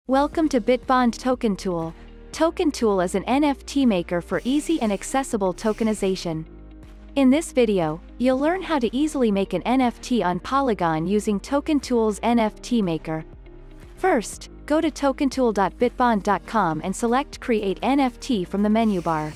Welcome to Bitbond Token Tool. Token Tool is an NFT maker for easy and accessible tokenization. In this video, you'll learn how to easily make an NFT on Polygon using Token Tool's NFT maker. First, go to tokentool.bitbond.com and select Create NFT from the menu bar.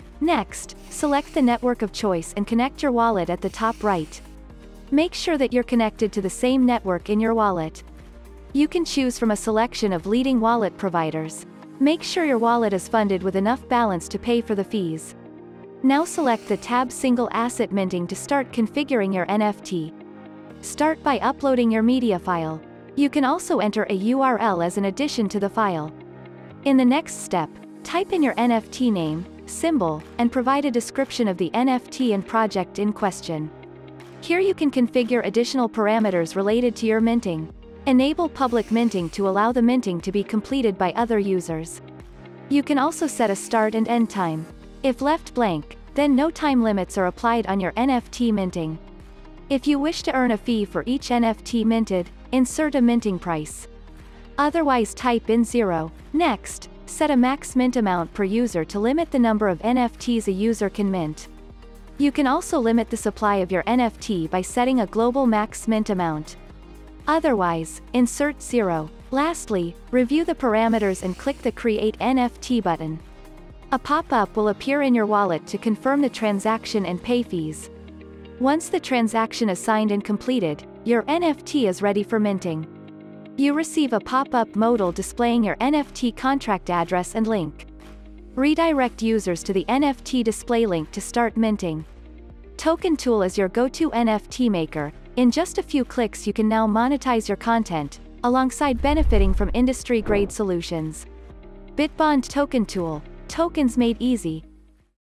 Next, select the network of choice and connect your wallet at the top right. Make sure that you're connected to the same network in your wallet. You can choose from a selection of leading wallet providers. Make sure your wallet is funded with enough balance to pay for the fees. Now select the tab Single Asset Minting to start configuring your NFT. Start by uploading your media file. You can also enter a URL as an addition to the file. In the next step, type in your NFT name, symbol, and provide a description of the NFT and project in question. Here you can configure additional parameters related to your minting. Enable public minting to allow the minting to be completed by other users. You can also set a start and end time. If left blank, then no time limits are applied on your NFT minting. If you wish to earn a fee for each NFT minted, insert a minting price. Otherwise type in 0. Next, set a max mint amount per user to limit the number of NFTs a user can mint. You can also limit the supply of your NFT by setting a global max mint amount. Otherwise, insert 0. Lastly, review the parameters and click the Create NFT button. A pop-up will appear in your wallet to confirm the transaction and pay fees. Once the transaction is signed and completed, your NFT is ready for minting. You receive a pop-up modal displaying your NFT contract address and link. Redirect users to the NFT display link to start minting. Token Tool is your go-to NFT maker. In just a few clicks you can now monetize your content, alongside benefiting from industry-grade solutions. Bitbond Token Tool. Tokens made easy.